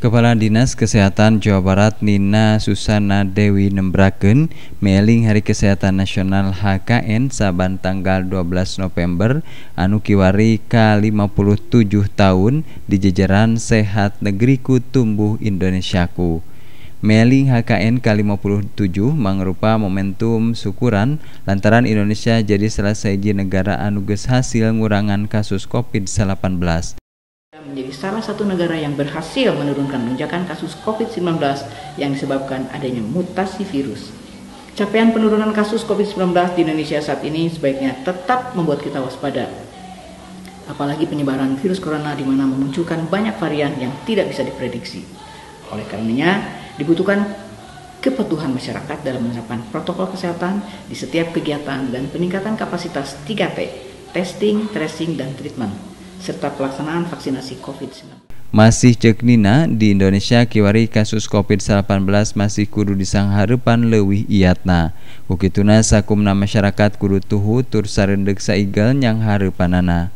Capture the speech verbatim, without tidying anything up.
Kepala Dinas Kesehatan Jawa Barat Nina Susana Dewi nembrakeun meling Hari Kesehatan Nasional H K N saban tanggal dua belas November anu kiwari ka lima puluh tujuh tahun di jajaran Sehat Negeriku Tumbuh Indonesiaku. Meling H K N ka lima puluh tujuh mangrupa momentum syukuran lantaran Indonesia jadi salah sahiji negara anu geus hasil ngurangan kasus covid delapan belas. Menjadi salah satu negara yang berhasil menurunkan lonjakan kasus covid sembilan belas yang disebabkan adanya mutasi virus. Capaian penurunan kasus covid sembilan belas di Indonesia saat ini sebaiknya tetap membuat kita waspada. Apalagi penyebaran virus corona di mana memunculkan banyak varian yang tidak bisa diprediksi. Oleh karenanya, dibutuhkan kepatuhan masyarakat dalam menerapkan protokol kesehatan di setiap kegiatan dan peningkatan kapasitas tiga T, testing, tracing, dan treatment, serta pelaksanaan vaksinasi covid sembilan belas. Masih cek Nina, di Indonesia kiwari kasus covid delapan belas masih kudu disanghareupan leuwih iyatna. Ukituna sakumna masyarakat kudu tuhu tur sareundeg saigel nyang hareupanana.